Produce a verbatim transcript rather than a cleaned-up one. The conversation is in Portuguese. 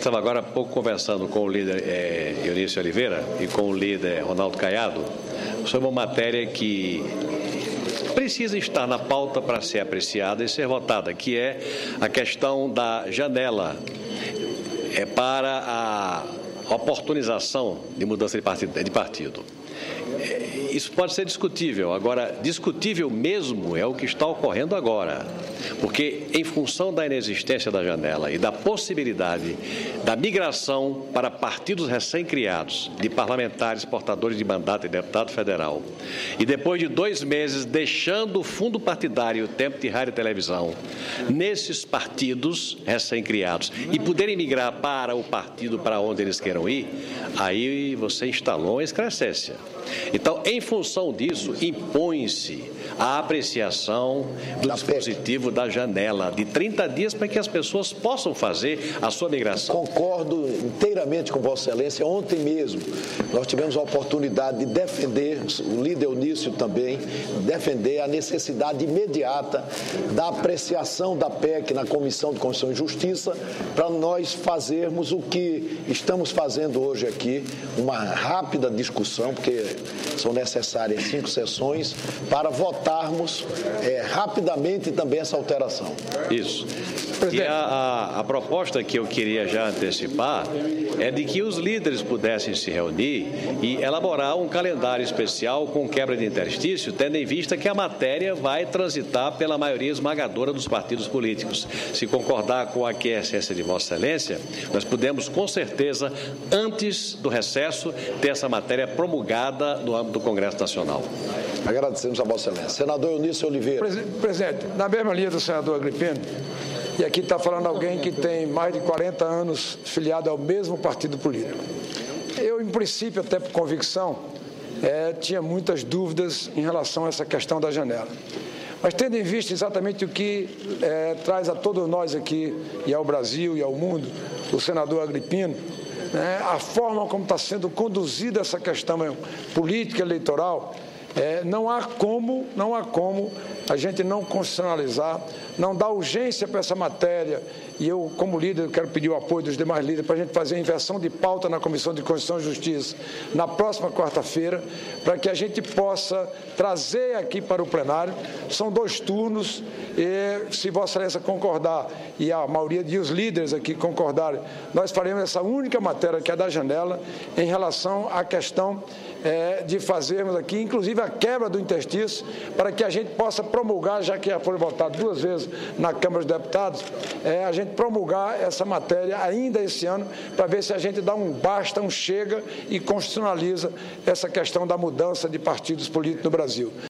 estava agora há pouco conversando com o líder é, Eunício Oliveira e com o líder Ronaldo Caiado sobre uma matéria que precisa estar na pauta para ser apreciada e ser votada, que é a questão da janela é, para a oportunização de mudança de partido. De partido. Isso pode ser discutível. Agora, discutível mesmo é o que está ocorrendo agora. Porque, em função da inexistência da janela e da possibilidade da migração para partidos recém-criados de parlamentares portadores de mandato e deputado federal, e depois de dois meses deixando o fundo partidário, o tempo de rádio e televisão, nesses partidos recém-criados e poderem migrar para o partido para onde eles queiram ir, aí você instalou uma excrescência. Então, em função disso, impõe-se a apreciação do dispositivo da janela de trinta dias para que as pessoas possam fazer a sua migração. Concordo inteiramente com Vossa Excelência. Ontem mesmo nós tivemos a oportunidade de defender, o líder Eunício também, defender a necessidade imediata da apreciação da P E C na Comissão de Constituição e Justiça para nós fazermos o que estamos fazendo hoje aqui, uma rápida discussão, porque são necessárias cinco sessões para votarmos é, rapidamente também essa alteração. Isso. E a, a, a proposta que eu queria já antecipar é de que os líderes pudessem se reunir e elaborar um calendário especial com quebra de interstício, tendo em vista que a matéria vai transitar pela maioria esmagadora dos partidos políticos. Se concordar com a aquiescência de Vossa Excelência, nós podemos, com certeza, antes do recesso, ter essa matéria promulgada no âmbito do Congresso Nacional. Agradecemos a Vossa Excelência. Senador Eunício Oliveira. Presidente, na mesma linha do senador Agripino, e aqui está falando alguém que tem mais de quarenta anos filiado ao mesmo partido político. Eu, em princípio, até por convicção, é, tinha muitas dúvidas em relação a essa questão da janela. Mas tendo em vista exatamente o que é, traz a todos nós aqui, e ao Brasil e ao mundo, o senador Agripino, né, a forma como está sendo conduzida essa questão política eleitoral, É, não há como, não há como a gente não constitucionalizar, não dar urgência para essa matéria. E eu, como líder, eu quero pedir o apoio dos demais líderes para a gente fazer a inversão de pauta na Comissão de Constituição e Justiça na próxima quarta-feira, para que a gente possa trazer aqui para o plenário. São dois turnos e, se Vossa Excelência concordar e a maioria dos líderes aqui concordarem, nós faremos essa única matéria, que é da janela, em relação à questão é, de fazermos aqui, inclusive, a quebra do interstício, para que a gente possa promulgar, já que já foi votado duas vezes na Câmara dos Deputados, é, a gente promulgar essa matéria ainda esse ano, para ver se a gente dá um basta, um chega e constitucionaliza essa questão da mudança de partidos políticos no Brasil.